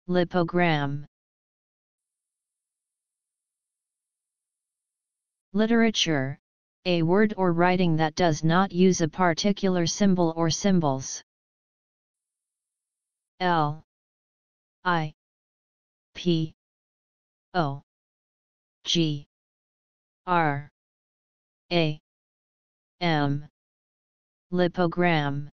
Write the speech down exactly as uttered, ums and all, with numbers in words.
Lipogram. Literature, a word or writing that does not use a particular symbol or symbols. L I P O G R A M. Lipogram.